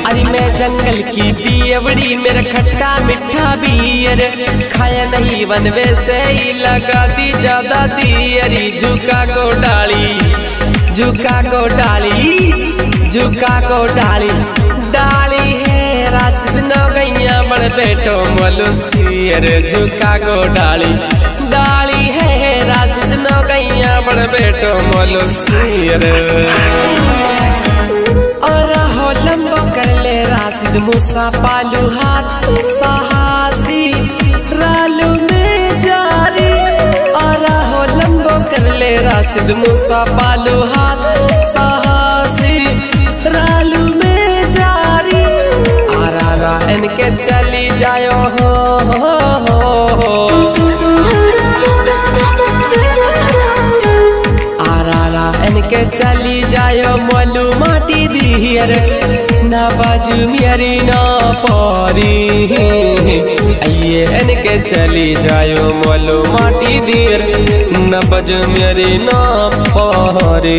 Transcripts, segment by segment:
अरे मैं जंगल की बियवड़ी मेरा खट्टा मिठा बियर खाया नहीं बनवे से ही लगा दी ज्यादा दी। अरे झुका को डाली झुका को डाली झुका को डाली डाली है राशिद न गैया बड़ बेटो मलुसियर। झुका को डाली डाली है राशिद न गैया बड़ बेटो मलुसियर। और हो लंबो कर ले राशिद मूसा पालू हाथ साहसी रालू में जारी। और हो लंबो कर ले राशिद मूसा पालू हाथ साहसी रालू में जारी। आरा इनके चली जायो हो इनके चली जायो मोलू माटी दियर ना बाजू मेरी ना पारी। आइए इनके चली जायो मोलू माटी दियर ना बाजू मेरी ना पारी।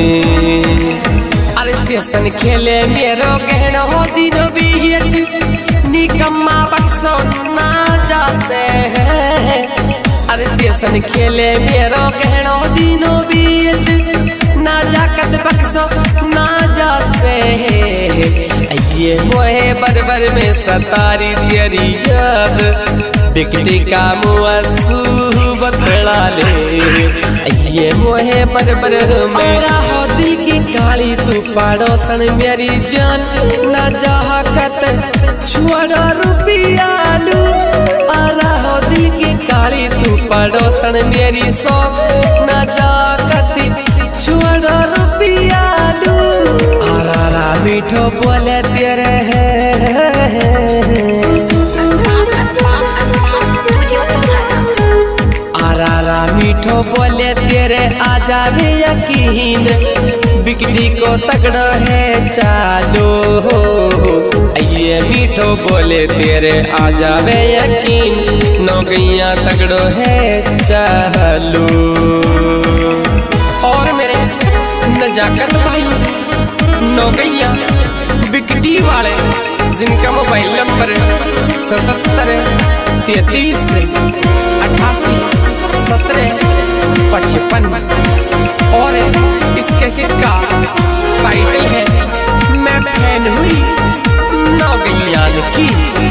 अरे सेशन खेले मेरो गहना हो दिनो बीच निकम्मा बक्सो ना जासे। अरे सेशन खेले मेरो गहना हो दिनो बीच ना जाकत बक्सो ना जासे। ये मोहे बरबर में सतारी तेरी याद बिकटी का मुआसू बतला ले। ये मोहे बरबर में हो दिल की काली तू पड़ोसन मेरी जान ना जाकत छुड़ा रुपया लू। आरा हो दिल की काली तू पड़ोसन मेरी शौक ना जाकत छुड़ा रुपया लू। आरा मीठो बोले तेरे आरा मीठो बोले तेरे आ जावे यकीन बिकटी को तगड़ो है चालो। ये मीठो बोले तेरे आ जावे यकीन नौगैया तगड़ो है चालो। और मेरे नजाकत भाई नौगैया बिकटी वाले जिनका मोबाइल नंबर 77 33 88 17 55 और इस कैसेट का टाइटल है मैं फैन हुई नौगैया की।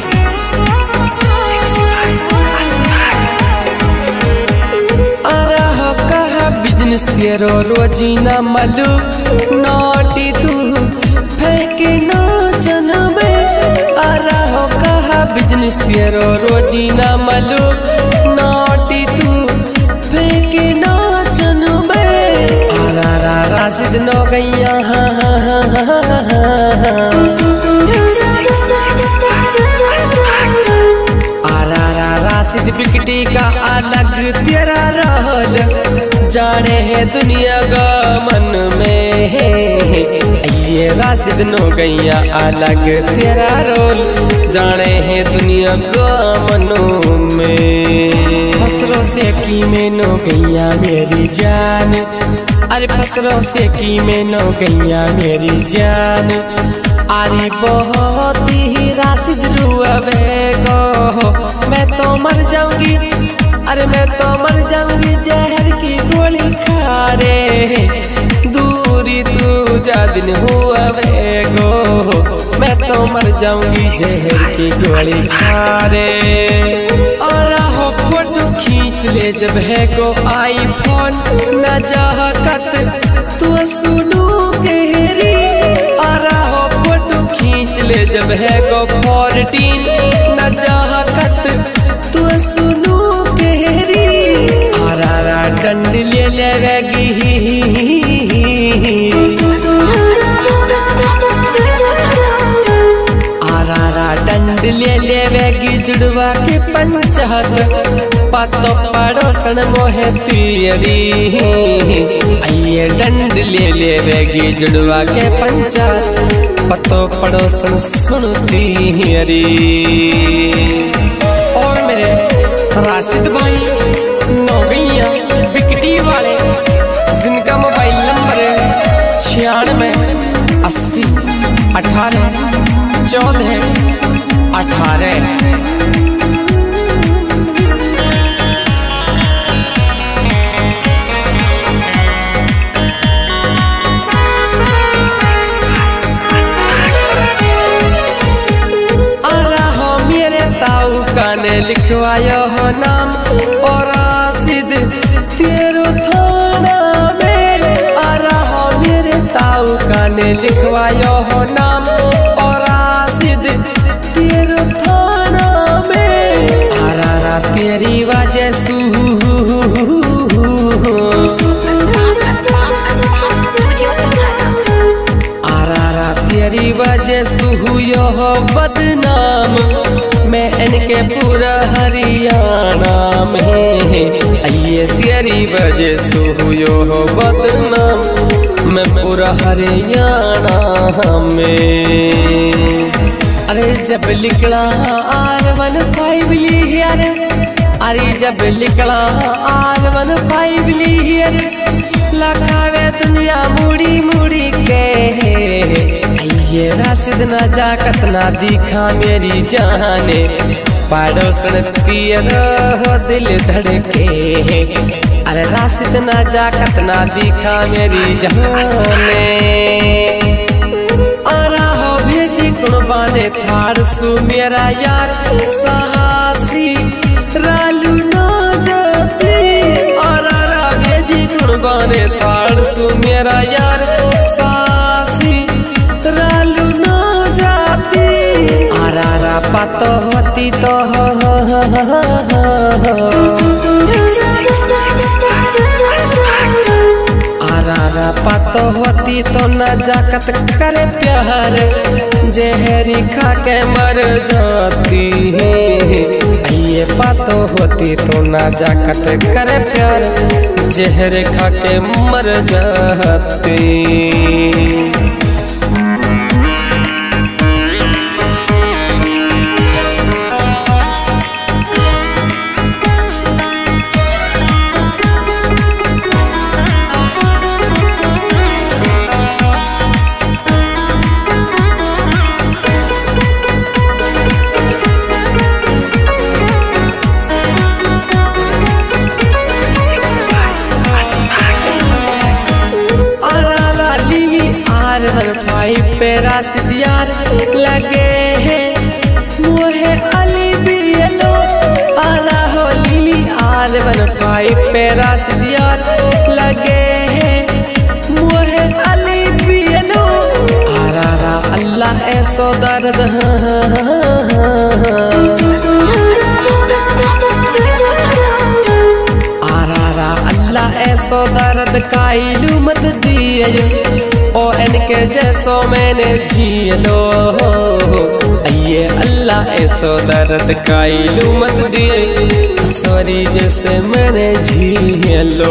बिजनेस तेरो रोजीना मलू नोटी तू फेंके नो जनमे। आरा हो कहा बिजनेस तेरो रोजीना मलू नोटी तू फेंके नो जनमे। आरा राशिद नो गैया आरा राशिद बिकटी का अलग तेरा रोल जाने है दुनिया का मन में है। ये राशिद नो गैया अलग तेरा रोल जाने है दुनिया का मनों में। फसलों से की में नो गैया मेरी जान। अरे फसलों से की में नो गैया मेरी जान। अरे बहुत ही राशिद रुआवे गो मैं तो मर जाऊंगी। अरे मैं तो मर जाऊंगी जहर की गोली खा रे। दूरी तू जा दिन हुआ वे गो मैं तो मर जाऊंगी जहर की गोली खा रे। और हो फोटो खींच ले जब है गो आईफोन न जाकत तू सुनू कहरी। और हो फोटो खींच ले जब है गो 14 न जाकत तू सुनू डंड ले लेगी। आरा डंड ले लेगी जुड़वा के पंचायत पतो पड़ोसन मोहे तियरी। आइए डंड ले लेगी जुड़वा के पंचायत पतो पड़ोसन सुनती हरी। और मेरे राशिद भाई नौगैया बिकटी वाले जिनका मोबाइल नंबर 96 80 18 14-18 ने लिखवाया हो नाम और राशिद तेरो थाना में आ रहा मेरे ताऊ का ने लिखवाया हो नाम और राशिद तेरो थाना में आ रहा तेरी वजह तेरी वजह सुहुयो हो बदनाम मैं इनके पूरा हरियाणा में ये तेरी वजह सुहुयो हो बदनाम मैं पूरा हरियाणा में। अरे जब निकला R15 लीयर अरे जब निकला R15 लीयर लखावे दुनिया मुड़ी मुड़ी के ये राशिद ना जाकत ना दिखा मेरी जाने पड़ोसन पियर हो दिल धड़के अरे राशिद ना जाकत ना दिखा मेरी जाने आरा हो भेजी कुर्बाने थार सु मेरा यार साहसी रालू ना जाती और आरा भेजी कुर्बाने थार सु मेरा यार पातो होती तो आरा पातो होती तो न जाकत करे प्यार जहरी खा के मर जाती है ये पातो होती तो न जाकत करे प्यार जहर खा के मर जाती। पे राशिद यार लगे हैं मोहे अली बियलो आला हो लिली R15 पे राशिद यार लगे हैं मोहे अली बियलो आरा अल्लाह ऐसो दर्द आरा अल्लाह ऐसो दर्द काइलू मत दिए ओ इनके जैसो मैंने जी लो ये अल्लाह ऐसो दर्द काइलू मत दिए सॉरी जैसे मैंने जी लो।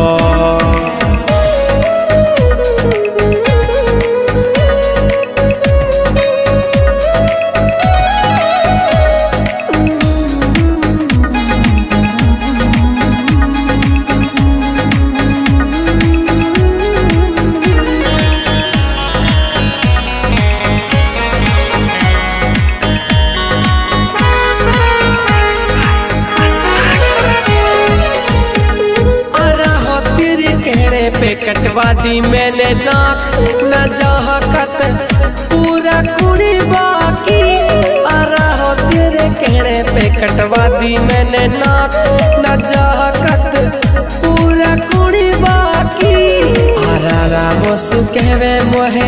कटवा दी मैंने नाक न जाहकत पूरा कुड़ी बाकी आरा हो तेरे कहने पे कटवा दी मैंने नाक न जाहकत पूरा कुड़ी बाकी आरा मोसु कहवे मोहे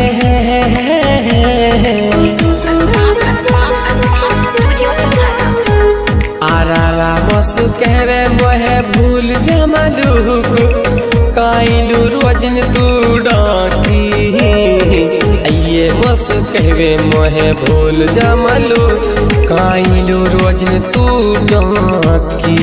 आरा मोसु कहवे मोहे भूल जमलूक काइलू रोजन तू डाकी ये मस कहवे मोहे भूल जमलू काइलू रोजन तू डाकी।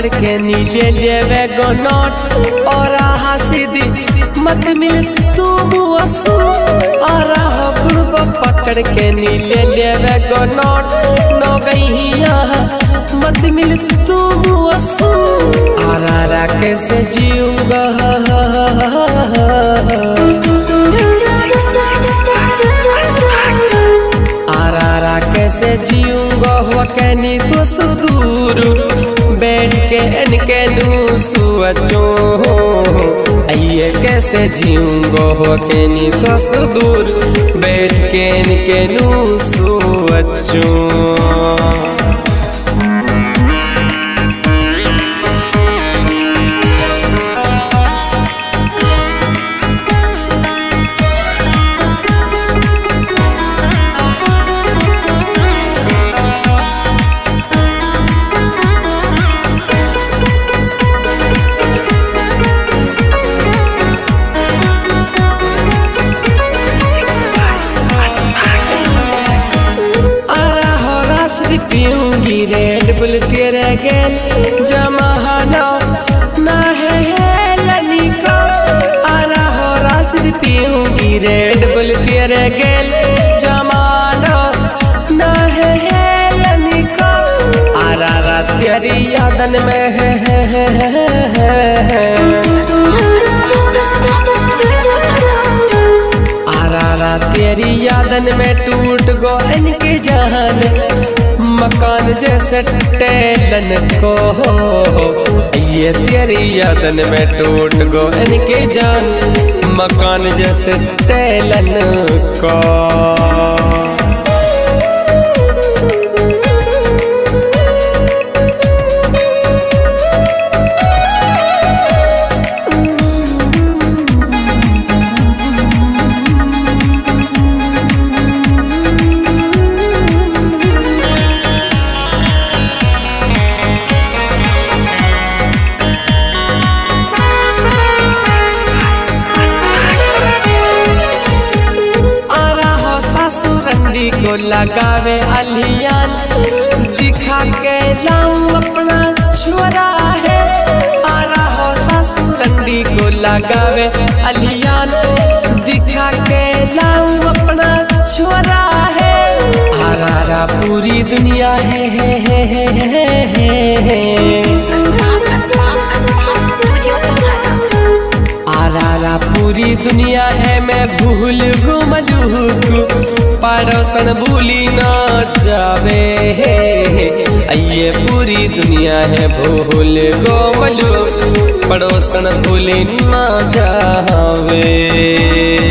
पकड़ के नीले लेवे गो नोट और सीधी मत मिल तू मुआसू और बुढ़बा पकड़ के नीले लेवे गो नोट नो गईया मत मिल तू मुआसू आरा कैसे जीऊंगा आरा कैसे जीऊंगा हो कहनी तो सुदूर बैठ के इनके नू सोचो आइए कैसे जीऊंगा हो कहनी तो सुदूर बैठ के इनके नू सोचो। पीऊंगी रेड बुल तेरे गेल जमाना ना है लनी का आरा हो रासिद पीऊंगी रेड बुल तेरे गेल जमाना ना है लनी का आरा रात तेरी यादन में आरा तेरी यादन में टूट गो इनकी जान मकान जैसे टेलन को ये तेरी यादन में टूट गो इनके जान मकान जैसे टेलन को। को लगावे अलियान दिखा के लाऊं अपना छोरा है आरा हो सासुरंडी को लगावे अलियान दिखा के लाऊं अपना छोरा है आरा पूरी दुनिया है आरा पूरी दुनिया है मैं भूल गुमलू पड़ोसन भूली ना जावे आइए पूरी दुनिया है भूल गोमलू पड़ोसन भूली ना जावे।